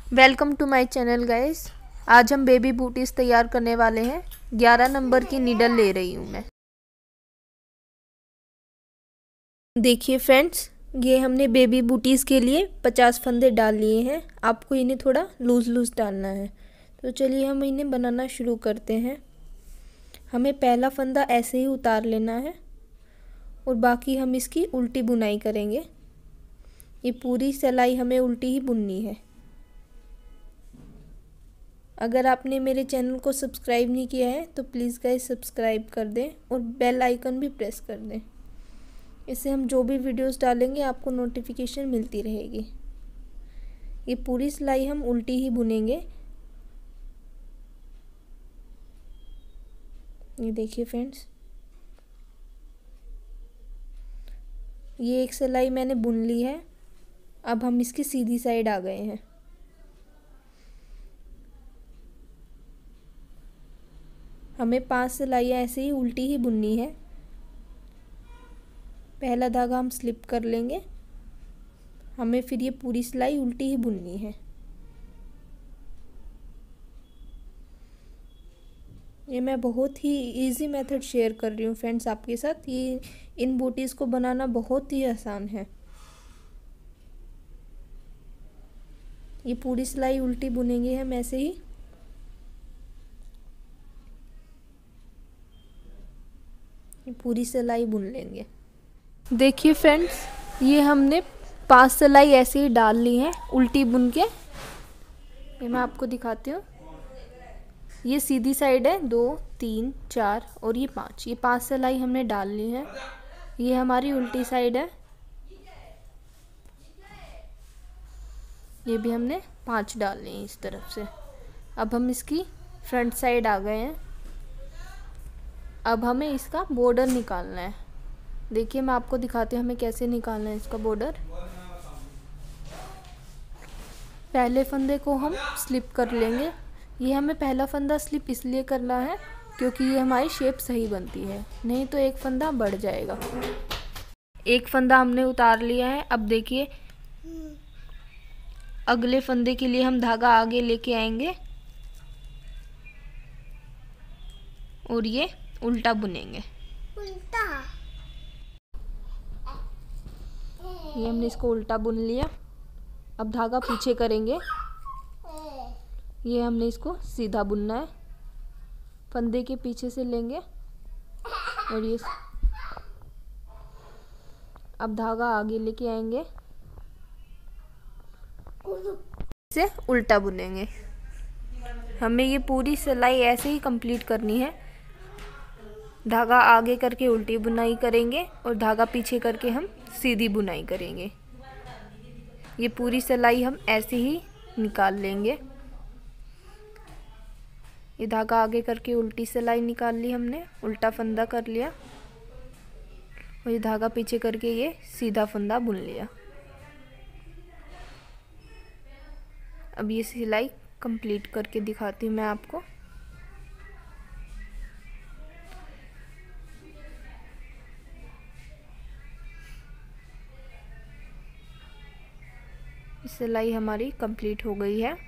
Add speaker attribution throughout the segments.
Speaker 1: Welcome to my channel guys. आज हम baby booties तैयार करने वाले हैं। 11 नंबर की नीडल ले रही हूँ मैं। देखिए फ्रेंड्स, ये हमने बेबी बूटीज के लिए 50 फंदे डाल लिए हैं। आपको इन्हें थोड़ा लूज लूज डालना है। तो चलिए हम इन्हें बनाना शुरू करते हैं। हमें पहला फंदा ऐसे ही उतार लेना है और बाकी हम इसकी उल्टी बुनाई करेंगे। ये पूरी सिलाई हमें उल्टी ही बुननी है। अगर आपने मेरे चैनल को सब्सक्राइब नहीं किया है तो प्लीज़ गाइस सब्सक्राइब कर दें और बेल आइकन भी प्रेस कर दें। इससे हम जो भी वीडियोस डालेंगे आपको नोटिफिकेशन मिलती रहेगी। ये पूरी सिलाई हम उल्टी ही बुनेंगे। ये देखिए फ्रेंड्स, ये एक सिलाई मैंने बुन ली है। अब हम इसकी सीधी साइड आ गए हैं। हमें 5 सिलाइयाँ ऐसे ही उल्टी ही बुननी है। पहला धागा हम स्लिप कर लेंगे। हमें फिर ये पूरी सिलाई उल्टी ही बुननी है। ये मैं बहुत ही इजी मेथड शेयर कर रही हूँ फ्रेंड्स आपके साथ। ये इन बूटीज़ को बनाना बहुत ही आसान है। ये पूरी सिलाई उल्टी बुनेंगे हम ऐसे ही। पूरी सिलाई बुन लेंगे। देखिए फ्रेंड्स, ये हमने 5 सिलाई ऐसे ही डाल ली हैं उल्टी बुन के। ये मैं आपको दिखाती हूँ। ये सीधी साइड है 2, 3, 4 और ये 5। ये 5 सिलाई हमने डाल ली है। ये हमारी उल्टी साइड है। ये भी हमने 5 डाल ली हैं इस तरफ से। अब हम इसकी फ्रंट साइड आ गए हैं। अब हमें इसका बॉर्डर निकालना है। देखिए मैं आपको दिखाती हूँ हमें कैसे निकालना है इसका बॉर्डर। पहले फंदे को हम स्लिप कर लेंगे। ये हमें पहला फंदा स्लिप इसलिए करना है क्योंकि ये हमारी शेप सही बनती है, नहीं तो एक फंदा बढ़ जाएगा। एक फंदा हमने उतार लिया है। अब देखिए अगले फंदे के लिए हम धागा आगे लेके आएंगे और ये उल्टा बुनेंगे। ये हमने इसको उल्टा बुन लिया। अब धागा पीछे करेंगे। ये हमने इसको सीधा बुनना है। फंदे के पीछे से लेंगे और ये अब धागा आगे लेके आएंगे, इसे उल्टा बुनेंगे। हमें ये पूरी सिलाई ऐसे ही कंप्लीट करनी है। धागा आगे करके उल्टी बुनाई करेंगे और धागा पीछे करके हम सीधी बुनाई करेंगे। ये पूरी सिलाई हम ऐसे ही निकाल लेंगे। ये धागा आगे करके उल्टी सिलाई निकाल ली हमने, उल्टा फंदा कर लिया और ये धागा पीछे करके ये सीधा फंदा बुन लिया। अब ये सिलाई कंप्लीट करके दिखाती हूँ मैं आपको। सिलाई हमारी कंप्लीट हो गई है।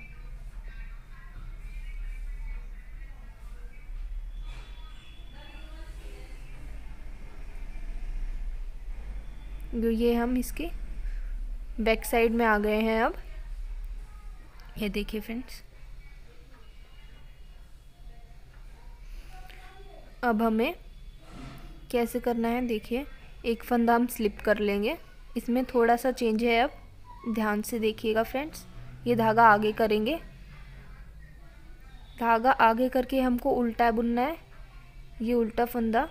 Speaker 1: ये हम इसके बैक साइड में आ गए हैं। अब ये देखिए फ्रेंड्स, अब हमें कैसे करना है देखिए। एक फंदा हम स्लिप कर लेंगे। इसमें थोड़ा सा चेंज है, अब ध्यान से देखिएगा फ्रेंड्स। ये धागा आगे करेंगे। धागा आगे करके हमको उल्टा बुनना है। ये उल्टा फंदा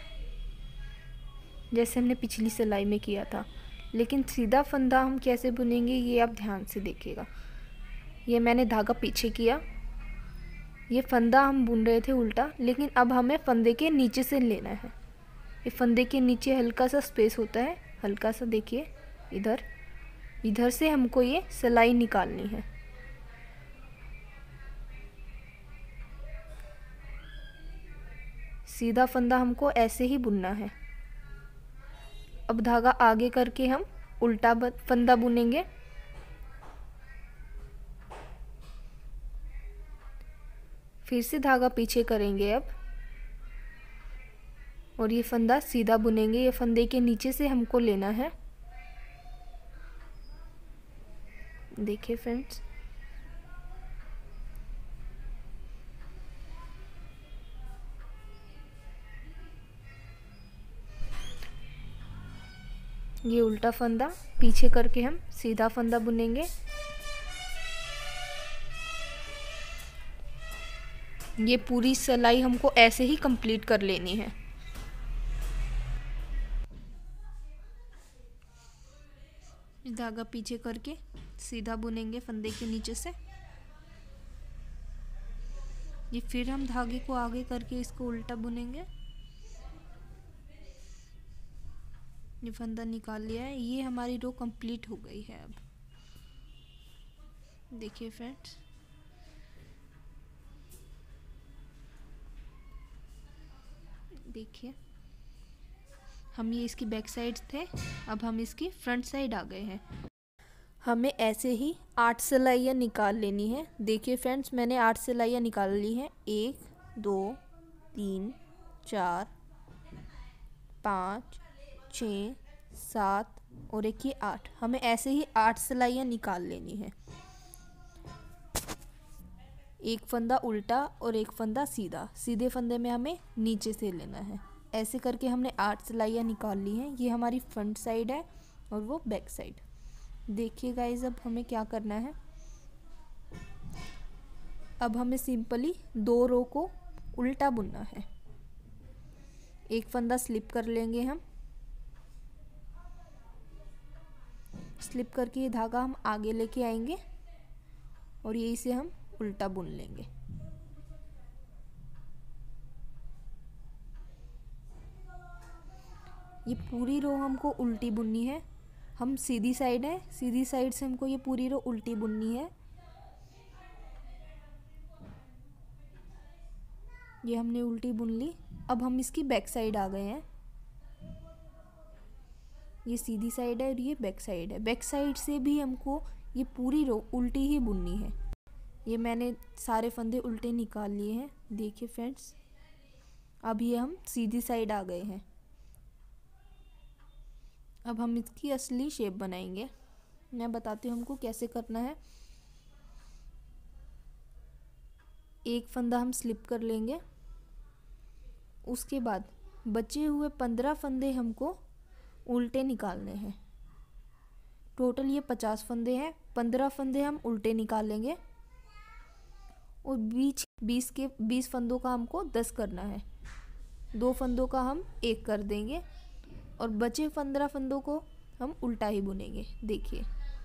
Speaker 1: जैसे हमने पिछली सिलाई में किया था, लेकिन सीधा फंदा हम कैसे बुनेंगे ये आप ध्यान से देखिएगा। ये मैंने धागा पीछे किया। ये फंदा हम बुन रहे थे उल्टा, लेकिन अब हमें फंदे के नीचे से लेना है। ये फंदे के नीचे हल्का सा स्पेस होता है, हल्का सा देखिए इधर से हमको ये सिलाई निकालनी है। सीधा फंदा हमको ऐसे ही बुनना है। अब धागा आगे करके हम उल्टा फंदा बुनेंगे। फिर से धागा पीछे करेंगे अब, और ये फंदा सीधा बुनेंगे। ये फंदे के नीचे से हमको लेना है। देखिए फ्रेंड्स, ये उल्टा फंदा पीछे करके हम सीधा फंदा बुनेंगे। ये पूरी सिलाई हमको ऐसे ही कंप्लीट कर लेनी है। धागा पीछे करके सीधा बुनेंगे फंदे के नीचे से। ये फिर हम धागे को आगे करके इसको उल्टा बुनेंगे। ये फंदा निकाल लिया है। ये हमारी रो कंप्लीट हो गई है। अब देखिए फ्रेंड्स, देखिए हम ये इसकी बैक साइड थे, अब हम इसकी फ्रंट साइड आ गए हैं। हमें ऐसे ही 8 सिलाइयाँ निकाल लेनी है। देखिए फ्रेंड्स, मैंने 8 सिलाइयाँ निकाल ली हैं। 1 2 3 4 5 6 7 और एक ये 8। हमें ऐसे ही 8 सिलाइयाँ निकाल लेनी है। एक फंदा उल्टा और एक फंदा सीधा। सीधे फंदे में हमें नीचे से लेना है। ऐसे करके हमने 8 सिलाइयाँ निकाल ली हैं। ये हमारी फ्रंट साइड है और वो बैक साइड। देखिए गाइस, अब हमें क्या करना है। अब हमें सिंपली 2 रो को उल्टा बुनना है। एक फंदा स्लिप कर लेंगे हम। स्लिप करके ये धागा हम आगे लेके आएंगे और यही से हम उल्टा बुन लेंगे। ये पूरी रो हमको उल्टी बुननी है। हम सीधी साइड है, सीधी साइड से हमको ये पूरी रो उल्टी बुननी है। ये हमने उल्टी बुन ली। अब हम इसकी बैक साइड आ गए हैं। ये सीधी साइड है और ये बैक साइड है। बैक साइड से भी हमको ये पूरी रो उल्टी ही बुननी है। ये मैंने सारे फंदे उल्टे निकाल लिए हैं। देखिए फ्रेंड्स, अब ये हम सीधी साइड आ गए हैं। अब हम इसकी असली शेप बनाएंगे। मैं बताती हूँ हमको कैसे करना है। एक फंदा हम स्लिप कर लेंगे। उसके बाद बचे हुए 15 फंदे हमको उल्टे निकालने हैं। टोटल ये 50 फंदे हैं। 15 फंदे हम उल्टे निकालेंगे और 20 फंदों का हमको 10 करना है। 2 फंदों का हम 1 कर देंगे और बचे 15 फंदों को हम उल्टा ही बुनेंगे। देखिए,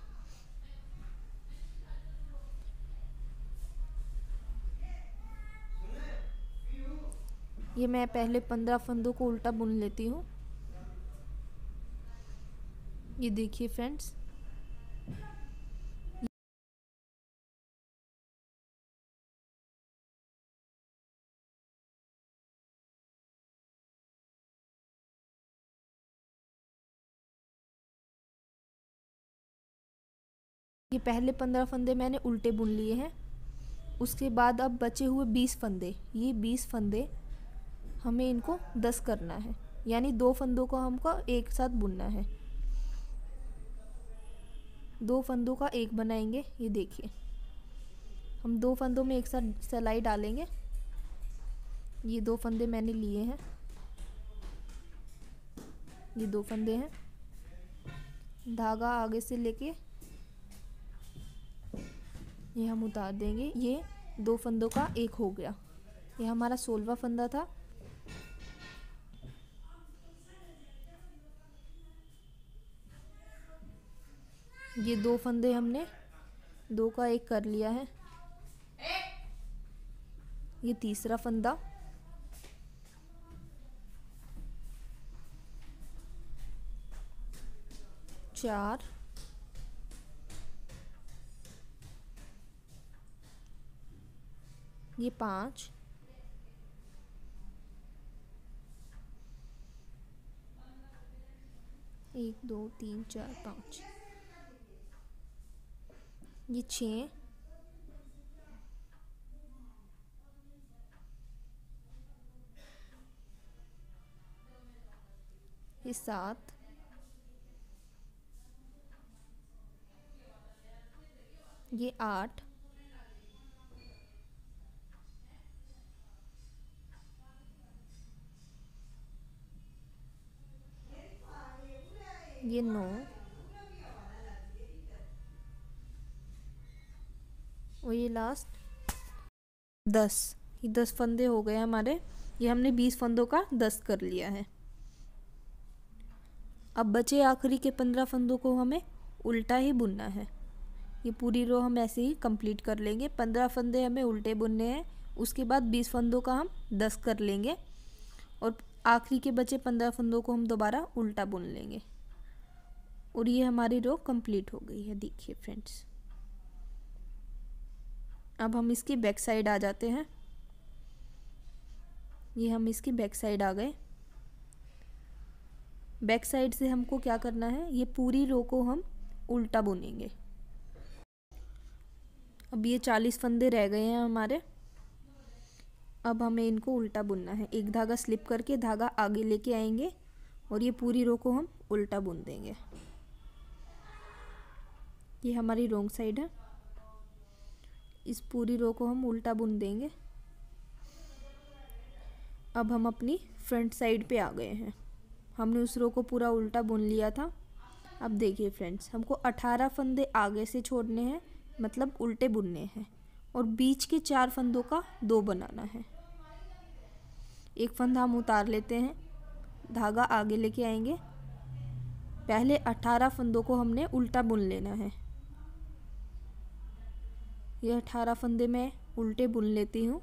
Speaker 1: ये मैं पहले 15 फंदों को उल्टा बुन लेती हूँ। ये देखिए फ्रेंड्स, ये पहले 15 फंदे मैंने उल्टे बुन लिए हैं। उसके बाद अब बचे हुए 20 फंदे, ये 20 फंदे हमें इनको 10 करना है। यानी 2 फंदों को हमको एक साथ बुनना है। 2 फंदों का एक बनाएंगे। ये देखिए, हम 2 फंदों में एक साथ सिलाई डालेंगे। ये 2 फंदे मैंने लिए हैं। ये 2 फंदे हैं। धागा आगे से लेके ये हम उतार देंगे। ये 2 फंदों का एक हो गया। ये हमारा 16वां फंदा था। ये 2 फंदे हमने 2 का एक कर लिया है। ये तीसरा फंदा, चार, ये 5, एक 2 3 4 5, ये 6, ये 7, ये 8, ये 9 और ये लास्ट 10। ये 10 फंदे हो गए हमारे। ये हमने 20 फंदों का 10 कर लिया है। अब बचे आखिरी के 15 फंदों को हमें उल्टा ही बुनना है। ये पूरी रो हम ऐसे ही कंप्लीट कर लेंगे। 15 फंदे हमें उल्टे बुनने हैं, उसके बाद 20 फंदों का हम 10 कर लेंगे और आखिरी के बचे 15 फंदों को हम दोबारा उल्टा बुन लेंगे और ये हमारी रो कंप्लीट हो गई है। देखिए फ्रेंड्स, अब हम इसकी बैक साइड आ जाते हैं। ये हम इसकी बैक साइड आ गए। बैक साइड से हमको क्या करना है, ये पूरी रो को हम उल्टा बुनेंगे। अब ये 40 फंदे रह गए हैं हमारे। अब हमें इनको उल्टा बुनना है। एक धागा स्लिप करके धागा आगे लेके आएंगे और ये पूरी रो को हम उल्टा बुन देंगे। ये हमारी रॉन्ग साइड है। इस पूरी रो को हम उल्टा बुन देंगे। अब हम अपनी फ्रंट साइड पे आ गए हैं। हमने उस रो को पूरा उल्टा बुन लिया था। अब देखिए फ्रेंड्स, हमको 18 फंदे आगे से छोड़ने हैं, मतलब उल्टे बुनने हैं, और बीच के 4 फंदों का 2 बनाना है। एक फंदा हम उतार लेते हैं, धागा आगे लेके आएंगे। पहले 18 फंदों को हमने उल्टा बुन लेना है। ये 18 फंदे मैं उल्टे बुन लेती हूँ।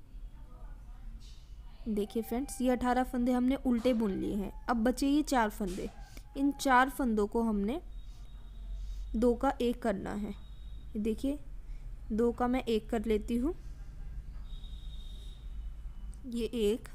Speaker 1: देखिए फ्रेंड्स, ये 18 फंदे हमने उल्टे बुन लिए हैं। अब बचे ये 4 फंदे। इन 4 फंदों को हमने 2 का 1 करना है। देखिए 2 का मैं 1 कर लेती हूँ। ये 1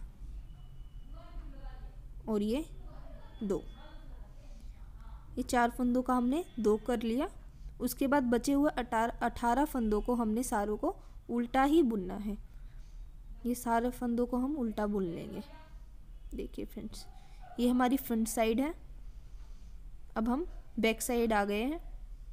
Speaker 1: और ये 2। ये 4 फंदों का हमने 2 कर लिया। उसके बाद बचे हुए 18 फंदों को हमने सारों को उल्टा ही बुनना है। ये सारे फंदों को हम उल्टा बुन लेंगे। देखिए फ्रेंड्स, ये हमारी फ्रंट साइड है। अब हम बैक साइड आ गए हैं।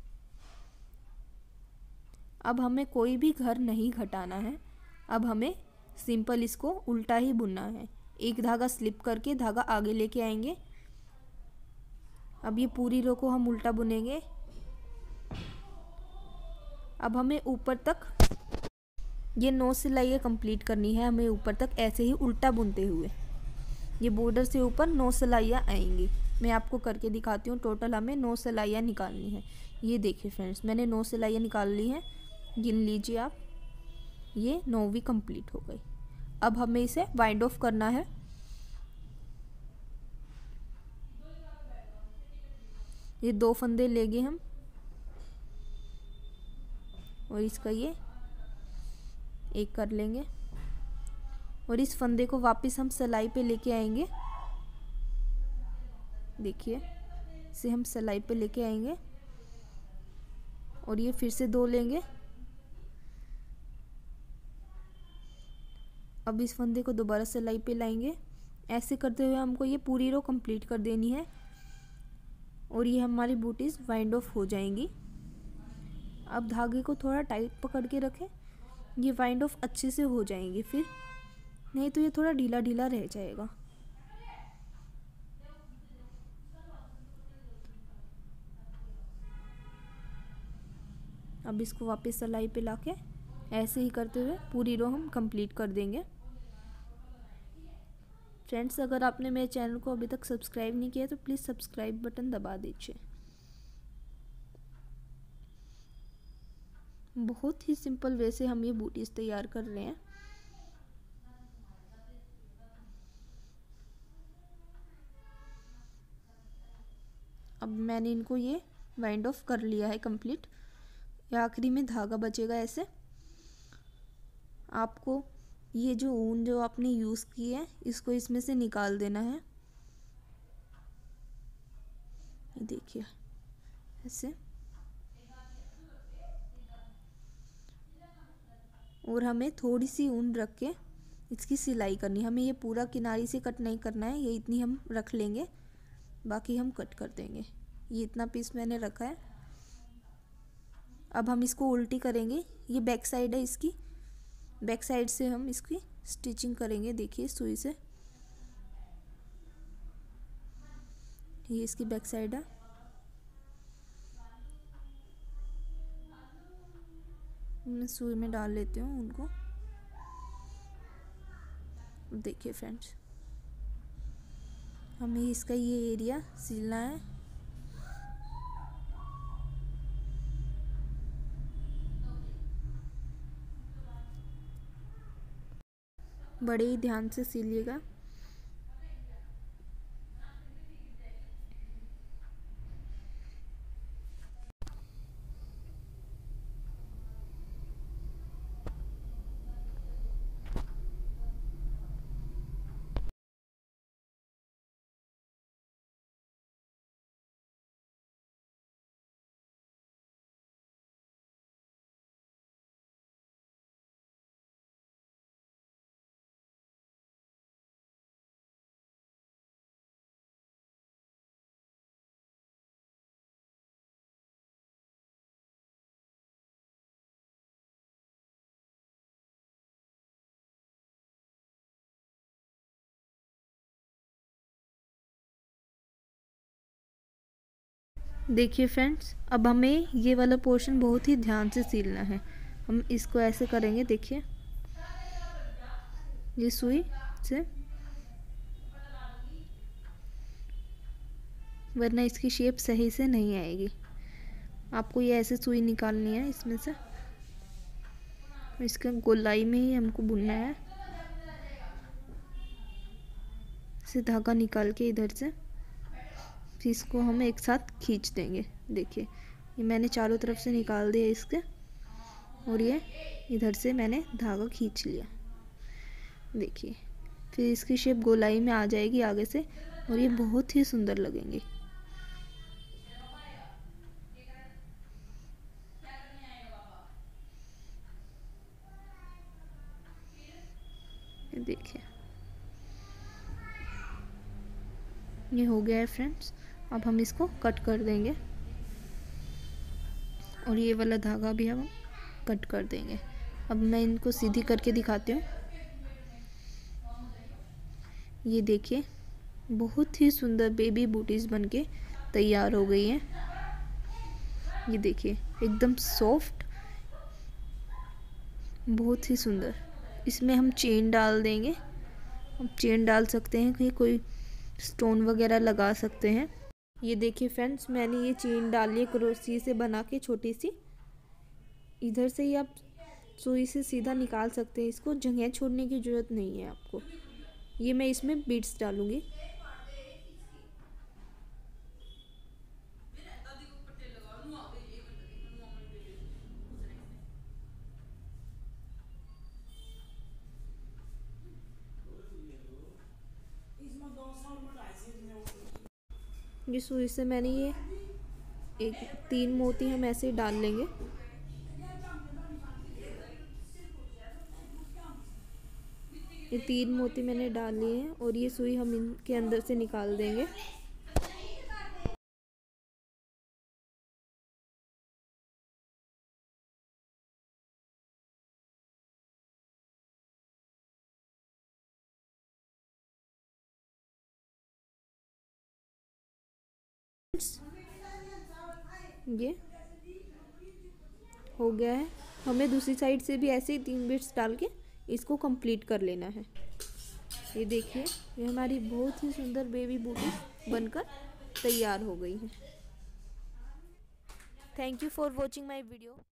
Speaker 1: अब हमें कोई भी घर नहीं घटाना है। अब हमें सिंपल इसको उल्टा ही बुनना है। एक धागा स्लिप करके धागा आगे लेके आएंगे। अब ये पूरी रो को हम उल्टा बुनेंगे। अब हमें ऊपर तक ये 9 सिलाइयाँ कंप्लीट करनी है। हमें ऊपर तक ऐसे ही उल्टा बुनते हुए ये बॉर्डर से ऊपर 9 सिलाइयाँ आएंगी। मैं आपको करके दिखाती हूँ। टोटल हमें 9 सिलाइयाँ निकालनी है। ये देखिए फ्रेंड्स, मैंने 9 सिलाइयाँ निकाल ली हैं। गिन लीजिए आप, ये 9वीं कंप्लीट हो गई। अब हमें इसे वाइंड ऑफ करना है। ये 2 फंदे लेंगे हम और इसका ये 1 कर लेंगे और इस फंदे को वापस हम सिलाई पे लेके आएंगे। देखिए, इसे हम सिलाई पे लेके आएंगे और ये फिर से 2 लेंगे। अब इस फंदे को दोबारा सिलाई पे लाएंगे। ऐसे करते हुए हमको ये पूरी रो कंप्लीट कर देनी है और ये हमारी बूटीज वाइंड ऑफ हो जाएंगी। अब धागे को थोड़ा टाइट पकड़ के रखें, ये वाइंड ऑफ अच्छे से हो जाएंगे, फिर नहीं तो ये थोड़ा ढीला ढीला रह जाएगा। अब इसको वापस सिलाई पे लाके ऐसे ही करते हुए पूरी रो हम कंप्लीट कर देंगे। फ्रेंड्स, अगर आपने मेरे चैनल को अभी तक सब्सक्राइब नहीं किया तो प्लीज़ सब्सक्राइब बटन दबा दीजिए। बहुत ही सिंपल वे से हम ये बूटीज तैयार कर रहे हैं। अब मैंने इनको ये वाइंड ऑफ कर लिया है कंप्लीट। आखिरी में धागा बचेगा। ऐसे आपको ये जो ऊन जो आपने यूज़ की है इसको इसमें से निकाल देना है। ये देखिए ऐसे, और हमें थोड़ी सी ऊन रख के इसकी सिलाई करनी है। हमें ये पूरा किनारी से कट नहीं करना है, ये इतनी हम रख लेंगे बाकी हम कट कर देंगे। ये इतना पीस मैंने रखा है। अब हम इसको उल्टी करेंगे। ये बैक साइड है इसकी, बैक साइड से हम इसकी स्टिचिंग करेंगे। देखिए सुई से, ये इसकी बैक साइड है। मैं सुई में डाल लेती हूँ उनको। देखिए फ्रेंड्स, हमें इसका ये एरिया सिलना है। बड़े ही ध्यान से सिलिएगा। देखिए फ्रेंड्स, अब हमें ये वाला पोर्शन बहुत ही ध्यान से सिलना है। हम इसको ऐसे करेंगे। देखिए ये सुई से, वरना इसकी शेप सही से नहीं आएगी। आपको ये ऐसे सुई निकालनी है इसमें से, इसका गोलाई में ही हमको बुनना है। इसे धागा निकाल के इधर से फिर इसको हम एक साथ खींच देंगे। देखिए ये मैंने चारों तरफ से निकाल दिया इसके, और ये इधर से मैंने धागा खींच लिया। देखिए फिर इसकी शेप गोलाई में आ जाएगी आगे से, और ये बहुत ही सुंदर लगेंगे। देखिए ये हो गया है फ्रेंड्स। अब हम इसको कट कर देंगे, और ये वाला धागा भी हम कट कर देंगे। अब मैं इनको सीधी करके दिखाती हूँ। ये देखिए बहुत ही सुंदर बेबी बूटीज बनके तैयार हो गई हैं। ये देखिए एकदम सॉफ्ट, बहुत ही सुंदर। इसमें हम चेन डाल देंगे। हम चेन डाल सकते हैं कि कोई स्टोन वगैरह लगा सकते हैं। ये देखिए फ्रेंड्स, मैंने ये चेन डाली है क्रोशिया से बना के छोटी सी। इधर से ही आप सुई से सीधा निकाल सकते हैं इसको, जगह छोड़ने की ज़रूरत नहीं है आपको। ये मैं इसमें बीड्स डालूँगी। ये सुई से मैंने ये एक 3 मोती हम ऐसे ही डाल लेंगे। ये 3 मोती मैंने डाल लिए हैं, और ये सुई हम इनके अंदर से निकाल देंगे। ये हो गया है। हमें दूसरी साइड से भी ऐसे ही 3 बिट्स डाल के इसको कंप्लीट कर लेना है। ये देखिए ये हमारी बहुत ही सुंदर बेबी बूटी बनकर तैयार हो गई है। Thank you for watching my video.